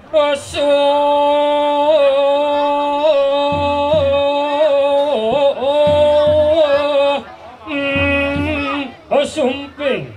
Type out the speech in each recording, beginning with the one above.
Sumping.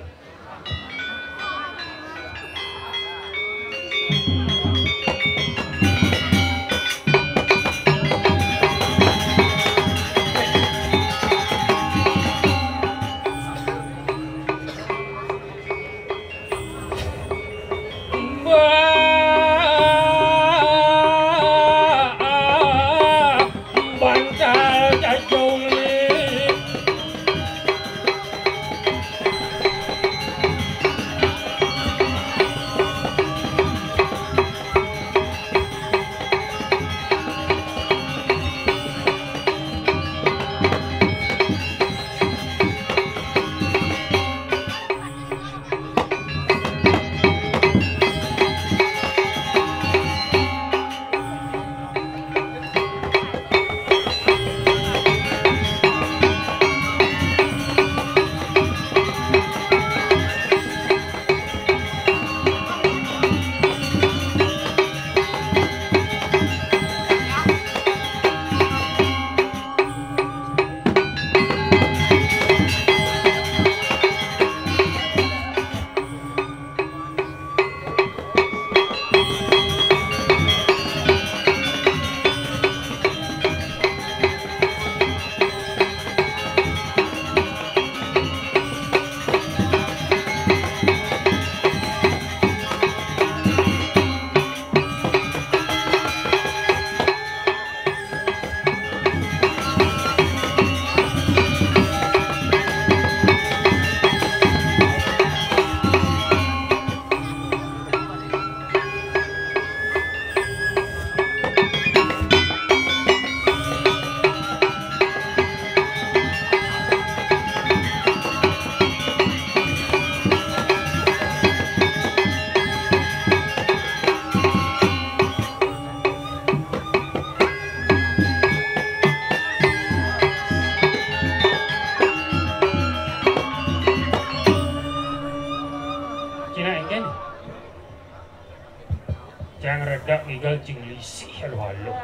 Jangan redak ngigal cinglisi halo-halo.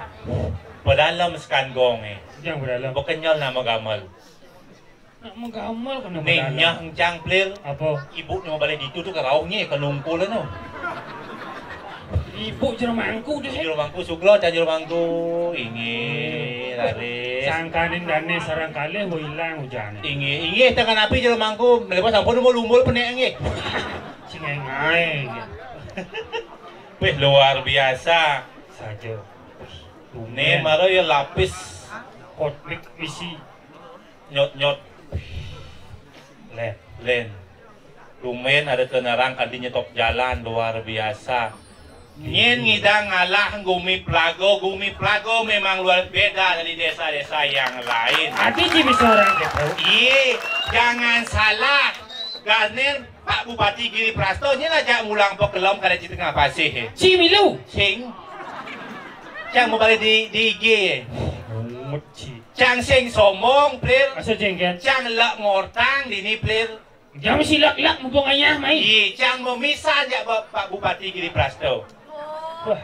Badalam sekandong eh. Jangan berdalam. Bekenyal nama gamal. Nak menggamal kan Nih nyah jang plir. Apa? Ibu ni balik itu tu keraunya kenungkul no. Ibu jero mangku deh. Jero mangku suglo can jero mangku. Ingi laris. Sangkanin dane sarang kali mau hilang hujan. Ingi tekan api jero mangku melepas sampun lumbul penek ingi. Cingengai. Wih luar biasa Saja. Nih malah ya lapis Kotlik isi nyot len. Lumen ada kenarang kadi nyetok jalan luar biasa. Nyen ngidang ngalah gumi plago memang luar beda dari desa-desa yang lain. Ati sih bisa orang gitu. Iya, jangan salah. Ganer Pak Bupati Giri Prasto nya aja mulang pekelom kada di tengah pasih. Si Milu. Sing. Cang mau balik di IG. Muci. Cang sing somong plir. Asa jengken. Cang lak ngortang dini plir. Jam silak-lak mumpung ayah mai. Iya, cang mau misah aja Pak Bupati Giri Prasto. Wah,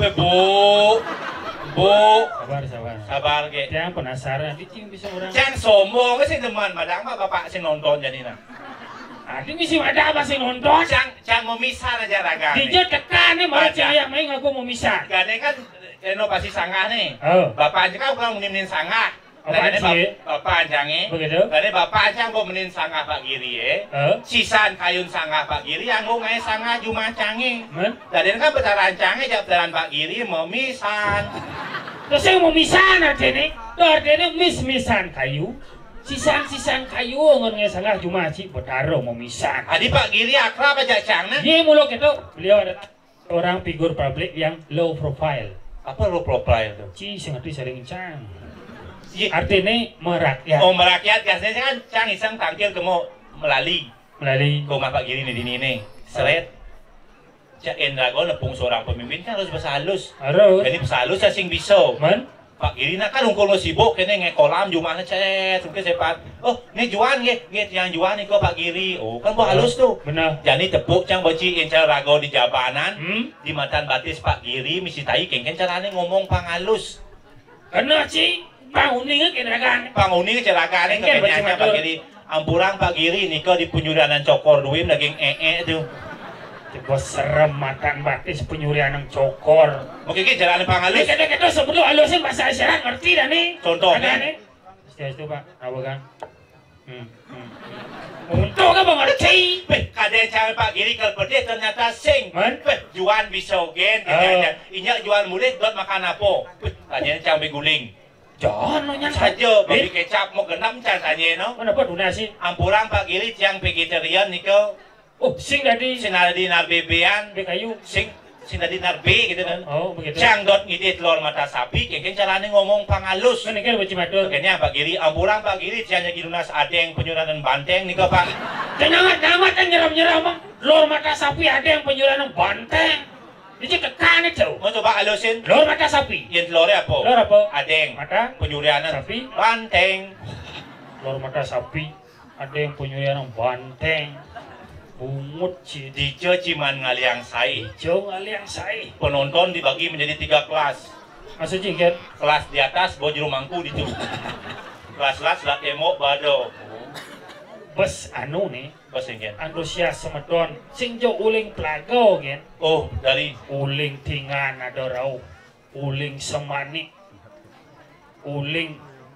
Bu. Sabar. Ge. Jangan penasaran. Dicing bisa orang. Cang somong sih teman madang bapak sing nonton jadina. Adi misi ada apa sih nonton? Cang mau misah aja raga. Dijat tekan nih mau cahaya main aku mau misah. Gane kan renovasi sanggah nih. Oh. Bapak aja kan bukan menin sanggah. Apaan sih? Bapak aja begitu? Gane bapak aja mau menin sanggah Pak Giri Sisan kayun sanggah Pak Giri yang mau ngai sanggah cuma canggih. Tadi kan betaran canggih jawab betaran Pak Giri mau misan. Terus saya mau misan aja nih. Tuh artinya misan kayu. Sisan kayu ngon ngai sanggah cuma sih betaro mau misan. Adi Pak Giri akrab aja cangna. Dia muluk itu beliau ada orang figur publik yang low profile. Apa low profile tuh? Ngerti sering cang. Artinya merakyat. Oh merakyat gasnya kan cang iseng tangkil ke mau melalui rumah Pak Giri nih dini nih. Seret. Cak Endragon nepung seorang pemimpin kan harus bahasa halus. Harus. Jadi bahasa halus saya sing bisa. Pak Giri nak kan ungkul sibuk kene ngekolam jumahnya cet mungkin sepat. Oh, ini juan yang juan nih kok Pak Giri. Oh, kan buat halus tuh. Benar. Jadi tepuk cang bociin cara rago di jabanan. Di matan batis Pak Giri misi tai kengken carane ngomong pangalus. Kena ci, panguning kenaragan. Panguning kecelakaan kepenyanyi Pak Giri. Ampurang Pak Giri nih kok di penyurianan cokor duim daging tuh. Coba serem matan batis penyurian yang cokor. Mungkin jalan pangalus. Kita sebelum halusin bahasa isyarat ngerti dah nih. Contohnya. Itu Pak, apa kan? Untuk kan mengerti. Kadang cewek Pak Giri kalau pedih ternyata sing. Juan bisa gen. Inyak juan murid buat makan apa? Tanya cewek guling. Jangan lo nyangka. Saja, babi kecap mau genam tanya no. Kenapa donasi? Ampurang Pak Giri yang vegetarian nih kau. Oh, sing tadi. Sing ada di narbebean. Kayu. Sing tadi narbe gitu kan. Oh, begitu. Cang dot ngide telur mata sapi, kengken carane ngomong pangalus. Kan kan baca matur. Kayaknya Pak Giri, ampurang Pak Giri, cianya gidunas adeng penyuranan banteng nih kau Pak. Jangan amat nyeram-nyeram bang. Lor mata sapi ada yang penyuranan banteng. Ini kekan itu. Mau coba alusin? Lor mata sapi. Yang telurnya apa? Lor apa? Adeng. Mata penyuranan sapi. Banteng. Lor mata sapi. Ada yang penyuranan banteng. Bungut ci Dijo ciman ngaliang sai. Dijo ngaliang sai. Penonton dibagi menjadi 3 kelas. Maksudnya kan? Kelas di atas bawa juru mangku ditu. Kelas-kelas lah emo bado. Bes anu nih. Bes yang antusias semedon. Sing jo uling plago kan? Oh dari uling tingan ada rau. Uling semani. Uling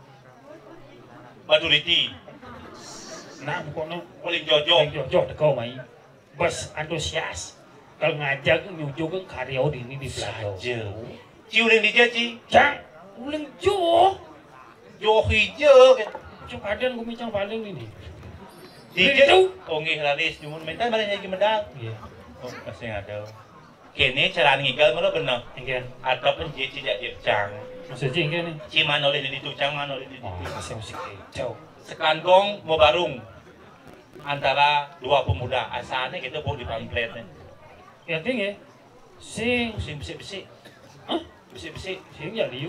Baduriti. Nah, bukan uling jojo. Uling jojo teko mai. Bes antusias. Kalau ngajak nyuju ke karya ini di plago. Ci uling di ci. Cang, uling jo. Jo hijau. Cuk aden gue micang paling ini. Dijo. Oh nggih laris nyumun mentan balik lagi medal. Iya. Oh masih ada. Kene cara ngigal mana bener. Engken. Atau penjit tidak jecang. Maksudnya engken nih. Ciman oleh di tucang man oleh di. Oh, masih musik hijau. Sekantong mau barung antara 2 pemuda asalnya kita bawa di pamfletnya. Ya tinggi. Sing besi. Hah? Besi. Sing ya liu.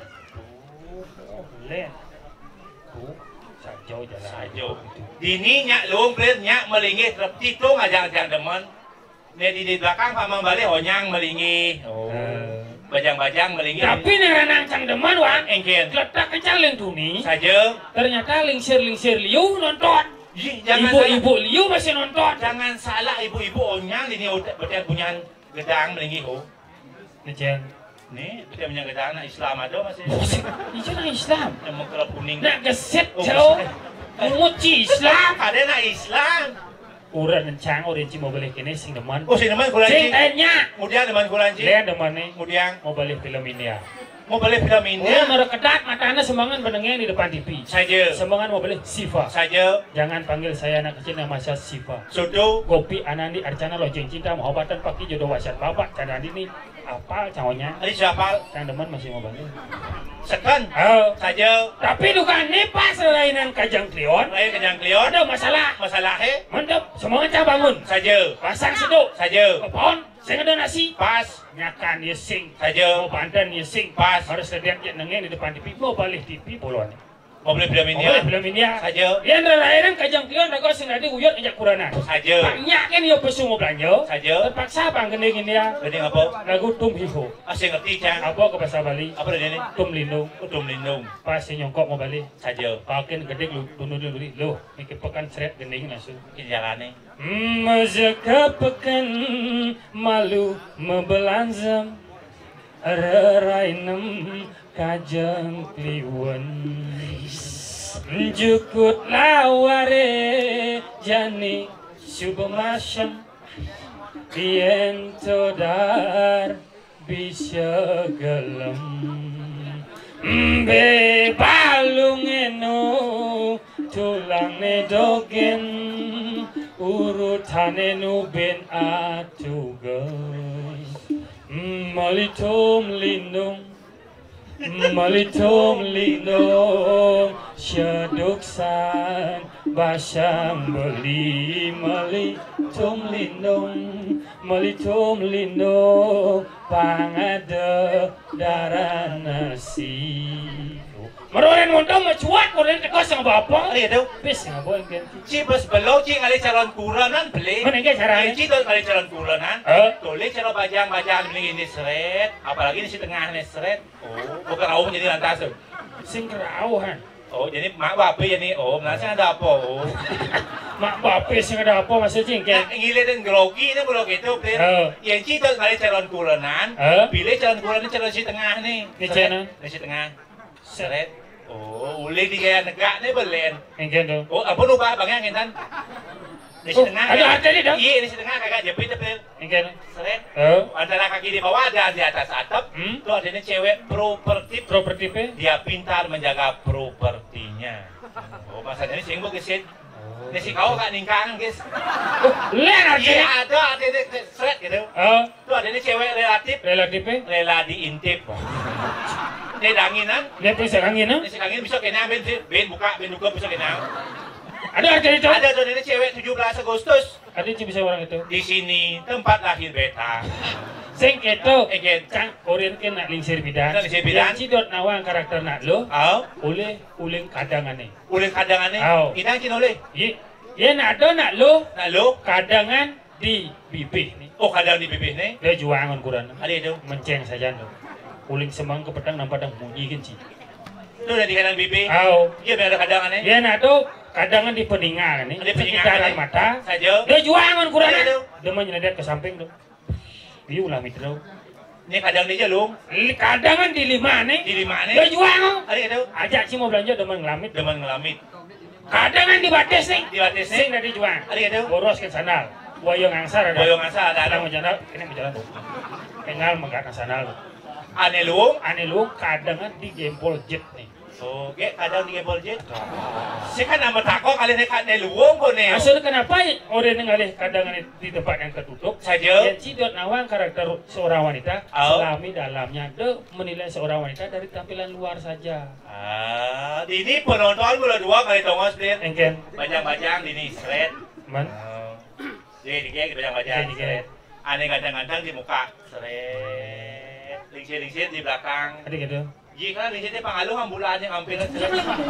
Oh, boleh. Oh, sajo jalan. Sajo. Dini nyak luang plet nyak melingih terpti tu ngajak-ajak demen. Ne di belakang Pak Mambale onyang melingih. Oh. Bajang-bajang melingih. Tapi neranang cang demen wan. Engken. Letak kecaling tuni. Saja. Ternyata lingsir liu nonton. Ibu-ibu liu masih nonton. Jangan salah ibu-ibu onyang ini betul punya gedang melingih oh. Nejen. Nih, betul punya gedang nak Islam ada masih. Itu nak Islam. Yang mengkerap kuning. Nak geset jauh. Menguci Islam. Ada nak Islam. Uran rencang orang Cina mau balik ini sing deman. Oh sing deman kulanci. Sing tanya. Kemudian deman kulanci. Lihat deman nih. Kemudian mau balik film India. Mau balik film India. Oh, merekedat matanya semangan pendengar di depan TV. Saja. Semangan mau balik Siva. Saja. Jangan panggil saya anak kecil nama saya Siva. Sudu. Gopi Anandi Arcana Lojeng Cinta Mahobatan Paki Jodoh Wasyat Bapak. Canandi ini apa cawanya? Ini siapa? Cang deman masih mau balik. Sekan. Saja. Tapi dugaan ini pas lainan Kajang Klion. Lain Kajang Klion. Ada masalah. Masalah he? Mantap. Semangat cang bangun. Saja. Pasang seduk. Saja. Kepon. Saya ada nasi. Pas. Nyakan ya sing. Saja. Mau bandan ya sing. Pas. Harus lihat nengen di depan TV. Mau balik TV bolon. Mau beli film India. Mau beli film India. Saja. Yang lainan Kajang Klion. Raga sing tadi uyut ajak kuranan. Saja. Banyak kan ya pesu mau belanja. Saja. Terpaksa bang gending India. Gending apa? Lagu Tum Hiho. Asing ngerti cang. Apa ke bahasa Bali? Apa dia ini? Tum Lindung. Tum Lindung. Pas si nyongkok mau balik. Saja. Pakin gede lu dulu loh. Mikir pekan seret gending langsung. Ini jalannya. Mazaka pekan malu membelanja. Rerainem Kajang Kliwen. Jukut laware jani subamasam yen todar bisa gelem be balungeno tulangne dogen urutane nu ben atugas malitum lindung Melitum lindung syeduksan basang beli melitum lindung pangade darah nasi meroren montong mencuat meroren tekos sama bapak Ari adaw. bis nga boy ganti Ci bas balaw ci ngali calon kuranan beli. mana nga caranya Ci tuh ngali calon kuranan. Tulis cara bajang ini seret, apalagi di si tengah nih seret. Oh, bukan raung jadi lantas tuh. sing kerauhan Oh, jadi mak bape ya nih. Oh, nasi ada apa? Oh. mak bapak sing ada apa maksudnya Nah, kayak ngile dan grogi itu blok itu, beli. Yang ci tuh ngali calon kuranan. Pilih calon kuranan calon si tengah nih. Di sana? Di si tengah. Seret. Oh, uli di gaya negak nih belen. yang tuh Oh, apa lupa bang yang intan? Di si tengah. ada tadi dong Iya, di si tengah kagak jepit bel. yang Seret. oh Antara kaki di bawah dan di atas atap. Tuh ada ini cewek properti. properti pe Dia pintar menjaga propertinya. Oh, maksudnya ini singgung gesit. Ini si kau gak ningkang, guys. len Iya, aja ada seret gitu. oh Tuh ada ini cewek relatif, relatif pe rela diintip. Ini danginan, dia bisa angin no ini si angin bisa kena ben buka bisa kena. ada tadi tuh Ada tuh ini cewek 17 Agustus. ada sih bisa orang itu Di sini tempat lahir beta. sing itu Egen. cang korean kan nak lingsir bidan Nak lingsir bidan. yang cidot nawang karakter nak lo Oh, oleh uling kadangan nih uling kadangannya. Oh. Inang cinoleh. ya nak ada nak lo Nah lo, kadangan di bibih nih oh kadang di bibir nih. dia juangan kurang Ada itu. menceng saja lo uling semang ke petang nampak dah bunyi kan sih Tuh udah di kanan bibir. oh Iya benar ada kadangannya. ya nak tuh kadangan di peningan nih Di peningan sekitaran nih. mata Saja. dia juangan kurang Iya, tuh. dia menyedot ke samping tuh dia ulah mitro Ini kadang dia jalung. kadangan di lima nih Di lima dia nih. juangan Ada itu. ajak sih mau belanja demen ngelamit Demen ngelamit. kadangan di batis nih Di batis nih. sing dari juang Ada itu. boros ke sandal boyong angsar ada Boyong asal ada. mau jalan ini mau jalan tuh kengal menggat sandal tuh Ane luung. aneh lu kadangan di gempol jet nih Oke, kadang di gembol jet. Si kan nama tako kali nek ane luung ko ne. asal kenapa orang ngalih kadangan di tempat yang tertutup Saja. yang cidot nawang karakter seorang wanita Oh. selami dalamnya de menilai seorang wanita dari tampilan luar saja Ah, ini penonton mula dua kali tongos dia. engken Bajang-bajang ini seret. man Jadi dikek bajang-bajang Dikek. seret. Ane kadang-kadang di muka seret. Lingsir-lingsir di belakang. ada gitu Jika lingsirnya pangaluh ambulan yang hampir seret.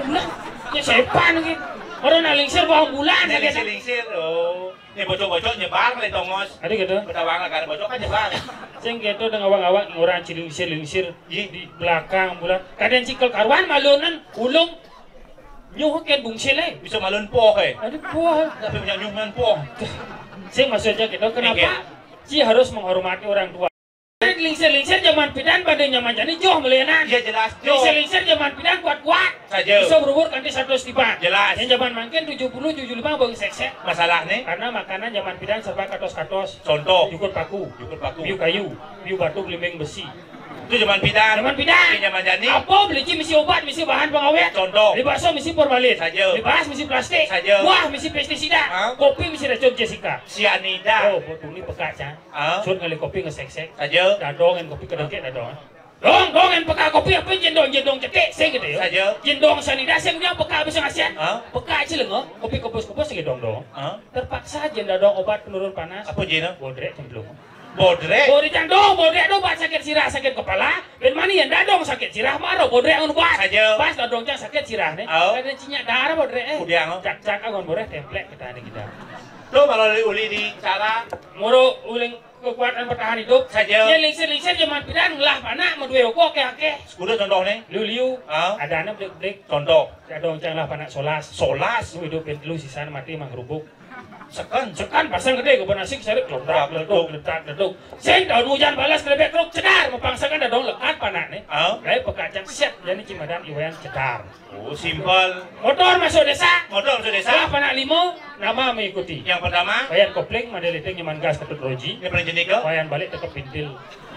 ya sepan gitu orang nalingsir bawang bulan ya gitu Lingsir-lingsir. Oh, ini bocok-bocok nyebar kali tongos. ada gitu Betawang kan bocok kan nyebar. sing gitu dengan awang-awang orang cilingsir-lingsir di belakang bulan kadang cikel karuan malunan ulung nyuhukin bungsil Bisa malun poh eh. ada buah Tapi punya nyuman poh. sing maksudnya gitu kenapa si harus menghormati orang tua lingsir-lingsir zaman pidan pada nyaman jadi joh melenan Iya jelas. lingsir-lingsir zaman pidan kuat-kuat Saja. bisa berubur kanti 100 tiba Jelas. yang zaman mangkin 70-75 bagi seksek Masalah nih. karena makanan zaman pidan serba katos-katos Contoh. jukut paku Jukut paku. piu kayu piu batu gelimbing besi Itu zaman pidan. zaman pidan Ini zaman jani. apa beli misi obat misi bahan pengawet Contoh. di bakso misi formalin Saja. di beras misi plastik Saja. buah misi pestisida Hah? kopi misi racun Jessica Sianida. oh botung ini peka can Ah. sun ngali kopi ngesek-sek Saja. dadongan kopi kedengke dadongan dong yang peka kopi apa jendong cetek saya gitu ya Saja. jendong sanida saya bilang peka bisa ngasihan Ah. peka aja lengo kopi kopos-kopos saya dong Ah. terpaksa jendong obat penurun panas Apa jina? bodrek cemplung Bodrek. bodrek jandong bodrek obat sakit sirah sakit kepala dan mana yang dadong sakit sirah marah bodrek ngun obat Saja. pas dadong cang sakit sirah nih Oh. ada cinyak darah bodrek Udiang, oh. cak agon bodrek template kita nih kita Tuh malah uli di cara moro uling kekuatan bertahan hidup Saja. ya lingsir zaman pidan ngelah panak mau dua oko ake Kuda contoh nih. liu Ah. ada anak break Contoh. dadong cang lah panak solas Solas. lu hidupin lu sisaan mati manggrubuk Seken. sekan pasang gede ke nasi seret ledak leduk sing daun hujan balas kelebek kruk cedar mepangsakan dadong lekat panak nih Ah. dari pekacang siap jadi cimadan iwayan cedar Oh, simpel. motor masuk desa Motor masuk salah desa. panak limo nama mengikuti Yang pertama, wayan kopling mandeliting nyaman gas ketut roji ini paling jenis ke. wayan balik tekep pintil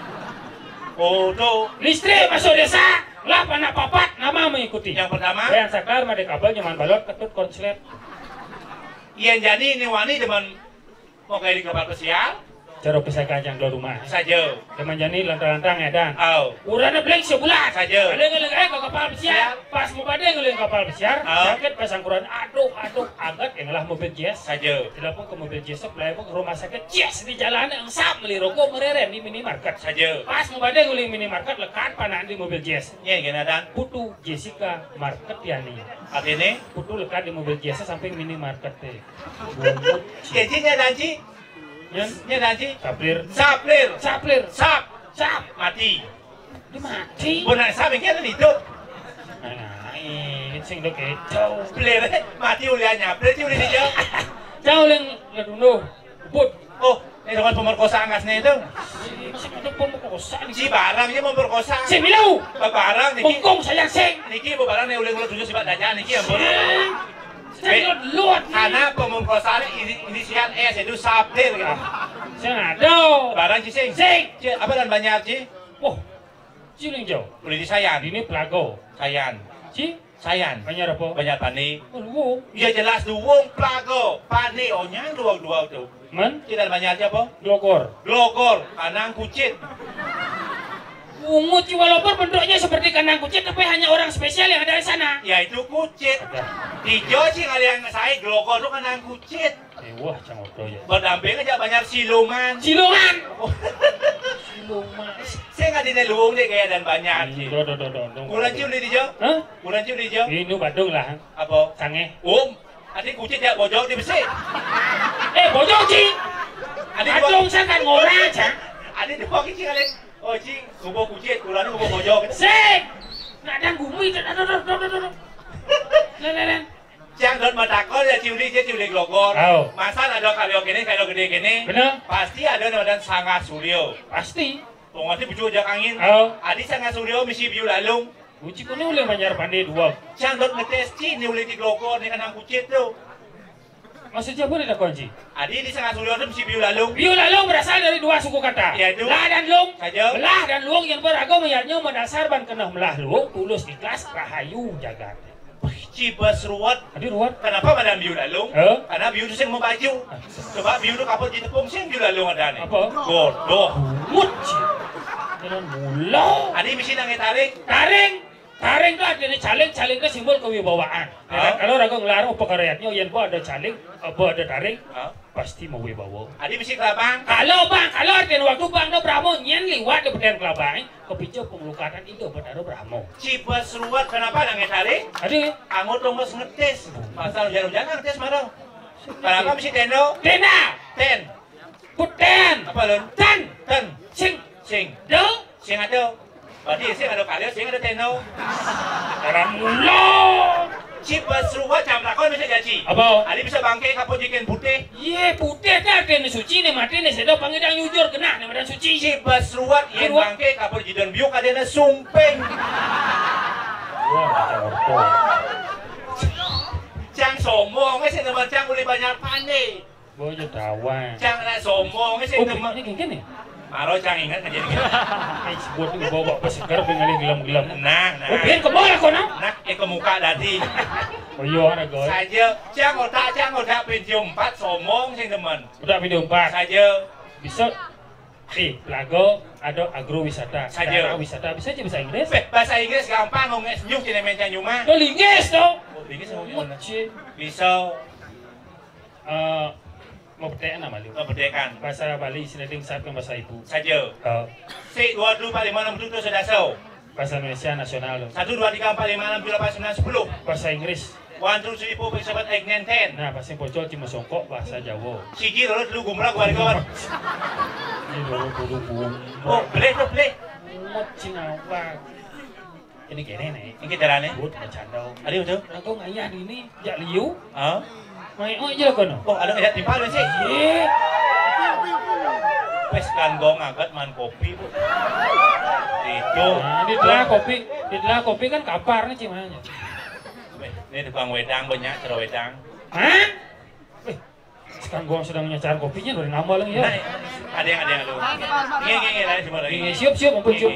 Oh, tuh. listrik masuk desa lah panak papat nama mengikuti Yang pertama, wayan saklar made kabel nyaman balot ketut konslet yang jadi ini wani demen mau kayak di kapal pesiar. Cara pisah kacang keluar rumah. Saja. Teman jani lantang-lantang ya dan. Oh. Urana blank sebulan. Saja. Ngeleng ke kapal pesiar. Pas mau pada ngeleng kapal pesiar. Sakit pasang kuran. Aduh agak yang lah mobil jazz. Saja. Telepon ke mobil jazz. Pelai pun ke rumah sakit. Jazz di jalan yang sap beli rokok mereren di minimarket. Saja. Pas mau pada ngeleng minimarket lekat panah di mobil jazz. Iya gimana dan? Putu Jessica Market ya nih. Artinya? Putu lekat di mobil jazz samping minimarket teh. Kejinya danci. Nya danci. Saplir. Sap. Mati. Dia mati. Bukan sap yang kena hidup. Nah, ini sing dok kecau. Plir mati uliannya. Plir ti uli dia. Jauh leng ledunu. Put. Oh, ini dengan pemerkosaan ngasnya itu. Sing ada pemerkosaan. Si barangnya memperkosa. Si milau. Barang niki. Bengkong sayang sing. Niki barang nih uling-uling tujuh sifat dajah niki ampun. Saya luat. Karena pemerkosaan inisial S itu saplir gitu. Saya ada. Barang cising. Apa dan banyak ci? Oh, ciling jauh. Boleh disayan. Ini pelago. Sayan. Ci? Sayan. Banyak apa? Banyak pani. Oh, Ya jelas duwung pelago. Pani onyang dua tuh. Man? Ci dan banyak apa? Glogor. Glogor. Kanang kucit. Ungu walaupun bentuknya seperti kandang kucing tapi hanya orang spesial yang ada di sana. Ya itu kucit. Hijau sih kali yang saya glogor itu kanang kucit. Wah, canggung ya. Berdamping aja banyak silungan. Silungan. Oh. Silungan. Saya nggak di luwung deh kayak dan banyak sih. Do. Bulan cium di hijau? Hah? Bulan cium di hijau? Ini Bandung lah. Apa? Sange. Adik kucit ya bojok di besi. Bojok sih. Adik Bandung saya kan ngorang aja. Adik dua kecil kali. Oh cing, kubo kucit, kurang kubo bojok. Sik. Nak ada gumi. Len. Cang dot matakol ya ciuli glogor. Oh. Masa ada karyo gini, karyo gede gini. Bener. Pasti ada dan sangat suryo. Pasti. Pengoti bucu jak angin. Oh. Adi sangat suryo misi biu lalung. Uci ko ni uling banyak pandai dua. Cang dot ngetes ci ni uli di glogor ni kanang kucit tuh. Maksudnya boleh tak kunci? Adi di sangat suryo tuh misi biu lalung. Biu lalung berasal dari dua suku kata. Yaitu? Lah dan lung. Saja. Belah dan luang yang beragam ayatnya mendasar ban kenah melah luang, tulus ikhlas, rahayu jagat. Ci besruat. Adi ruat. Kenapa madam biu lalung? Karena biu itu sing mau baju. Coba biu itu kapal di tepung sing biu lalung ada nih. Apa? Godoh. Muci. Jangan mula. Adi misi nangis taring. Taring itu artinya caling itu simbol kewibawaan. Kalau ragu ngelarang pekerjaannya, yang ada caling, apa ada taring, pasti mau wibawa. Adi misi kelabang. Kalau artinya waktu bang do Brahmo nyen liwat di beden kelabang, kepicu pengelukatan itu berdaro Brahmo. Cipa seruat kenapa nangis taring? Adi, Kamu tunggu ngetes. Pasal hujan-hujan ngetes marah. Kenapa misi tendo? Tena, Ten. Puten, Apa lun? Ten, Sing. Do, Sing ada. Berarti sing ada kali, sing ada tendo. Orang mula. Cipa seruat jam lakon bisa jadi. Apa? Adi bisa bangke kapal jikin putih. Ye putih kan artinya suci nih mati nih sedang panggilan jujur kena nih badan suci. Cipa seruat yen bangke kapal jidon biuk adena sumpeng. Wah, macam orto. Cang sombong, sing teman cang boleh banyak pandai. Bojo tawa. Cang nak sombong, sing teman. Ini gini. Maro cang ingat kan jadi gitu. Ai sebut ni bawa pesegar pengali gelam-gelam. Nah. Biar ke bola kau nak. Nah, ke muka dadi. Oh iya ada goy. Saja, cang otak pensiun 4 sombong sing teman. Udah video 4. Saja. Bisa. Pelago ada agrowisata. Saja. Wisata bisa aja bahasa Inggris. Bahasa Inggris gampang ngomong senyum cina mencang nyuma. Tuh linggis tuh. Linggis ngomong. Bisa. Mau pertanyaan nama lu? Kemerdekaan. Bahasa Bali sinading saat kan bahasa ibu. Saja. Si 22 45 67 sudah so. Bahasa Indonesia nasional. 1 2 3 4 5 6 7 8 9 10. Bahasa Inggris. 1 2 3 4 5 6 7 8 9 10. Nah, bahasa Pocol cuma songkok bahasa Jawa. Siji lurus lu gumrah gua kawan. Ini dulu Oh, boleh. Mut cinawa. Ini kene nih. Ini carane. But bercanda. Ada betul? Aku ngayah ini jak liu. Oh. Mai aja kono. Oh, ada ayat timpal sih. Ye. Wes kan gong angkat man kopi, Bu. Itu. Nah, di telah kopi kan kapar nih cimanya. Ini tukang wedang banyak, cara wedang. Hah? Sekarang gua sedang nyacar kopinya dari nama lagi ya. Ada yang lu. Nge lagi semua lagi. Siap ampun siap.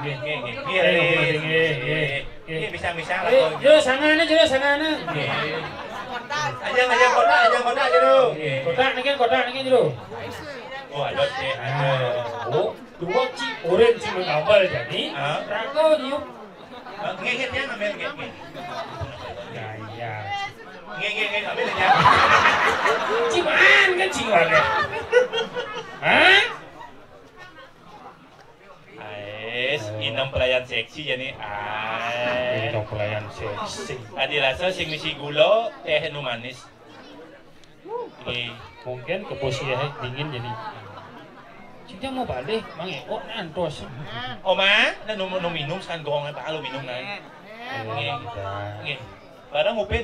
Bisa lah. Jero sangana. Aja kota aja lu. Kota niki jero. Oh, ada sih. Oh, dua ci orange ci mengambal jadi. Rago nyium. Ngegitnya ngambil ngegit. Ya iya. Ngegit ngambil ya. Ciman kan cimannya. Hah? Ais, inam pelayan seksi jadi Ini pelayan seksi. Adi rasa sing misi gula teh nu manis. Mungkin ke posisi dingin jadi. Cinta mau balik, mang eko nantos. Oma, na nu minum san gong pa alo minum na. Nge. Parang ngupin.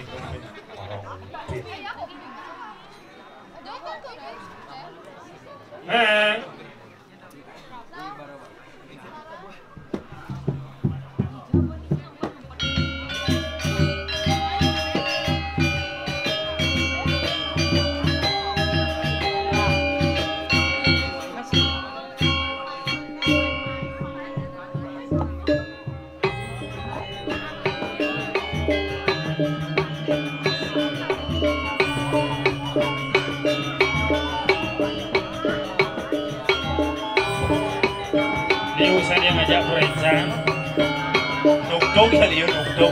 Liusan yang ngajak berencang. Nukduk kali ya nukduk.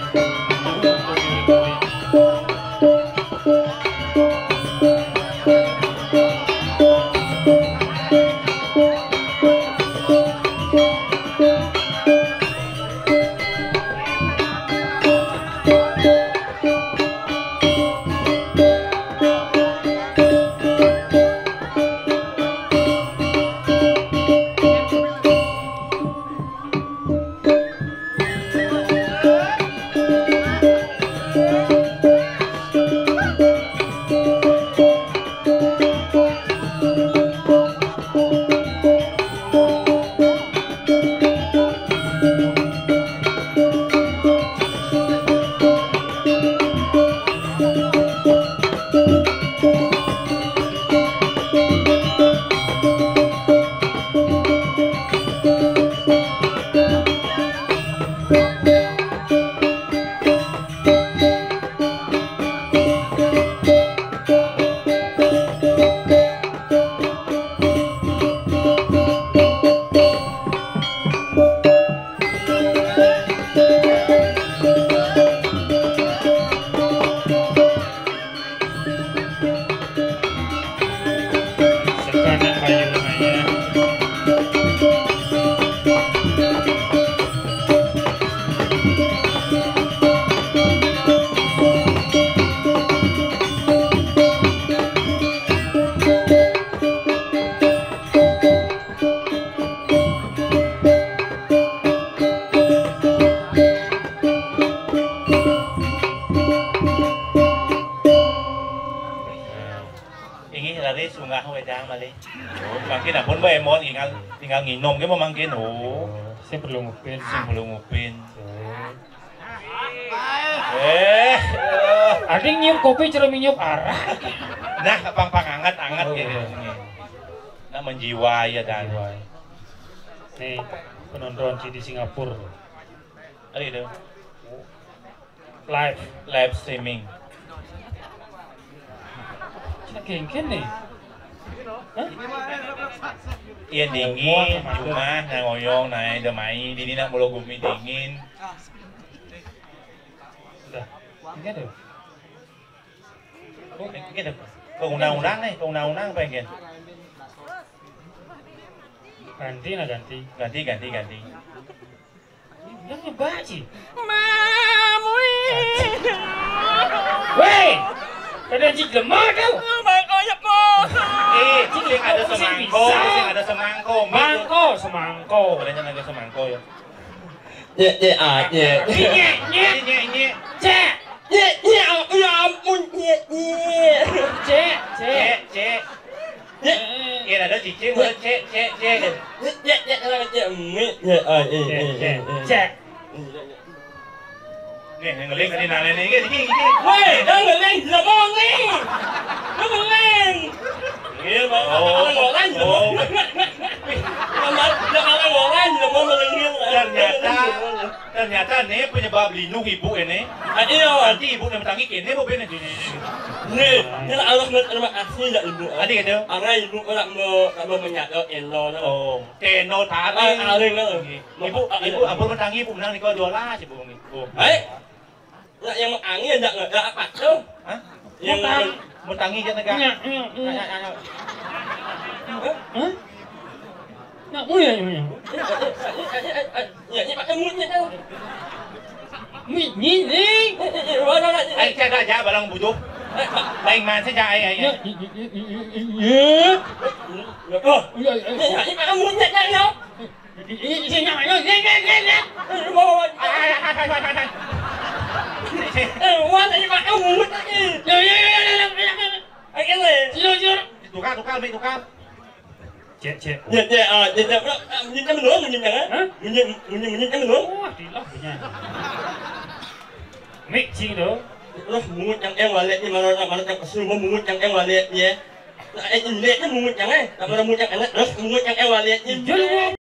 Mungkin pun bae mon tinggal nginom ke mangkin. Oh, saya perlu ngupin. Ada nyium kopi cara minum arah. Nah, pang anget gitu. Nah, menjiwai ya dan. Nih, penonton di Singapura. Ada itu. Live streaming. Cina kengken nih. Iya dingin, cuma ngoyong naik demai, di nak mulut bumi dingin. Udah, enggak deh. Oh, enggak deh. Undang-undang nih, undang-undang pengen. Ganti. Yang nyebaci. Mamui. Weh, kada cik lemah tau. Makanya po. Cik ada semangko. Semangko. Adanya naga semangko ya. Nye. Cek. Ya ampun. Cek. Iya ada cicing, ada cek. Cek. Nih, ngeling tadi nane nih, gini. Woi, dah ngeling, lemong nih. Lu ngeling. Iya, Bang. Orang lemong. Jangan orang lemong ngeling. Ternyata ada nih penyebab linu ibu ini. Iya. Nanti ibu yang bertangi kini mau bener ini. Nih, ini Allah terima kasih ya ibu. Adik itu. Karena ibu nak mau menyadap elo. Oh, keno tarik. Aring lah. Ibu ampun bertangi ibu menang nih kau 12 ibu. Nak yang angin enggak apa tuh? Hah? Yang bertangi aja negara. Hah? Nak mu ya ini. Ya, ini pakai mulutnya tuh. Ni. Ai cakap aja balang butuh. Lain man saja ai. Ya. Oh, ini pakai mulutnya ya. Ini nyamanya. Wah, ini pakai mulut lagi. Ya. Ai ini. Silo. Tukar, Cek. Bunyinya menurun bunyinya kan? Hah? Bunyinya menurun. Wah, dilah punya. Mik cing tu. Loh, mungut yang walet ni mana yang kesul mungut yang walet ni. Nah, ini mungut yang tak pernah mungut yang enak. Loh, mungut yang walet ni.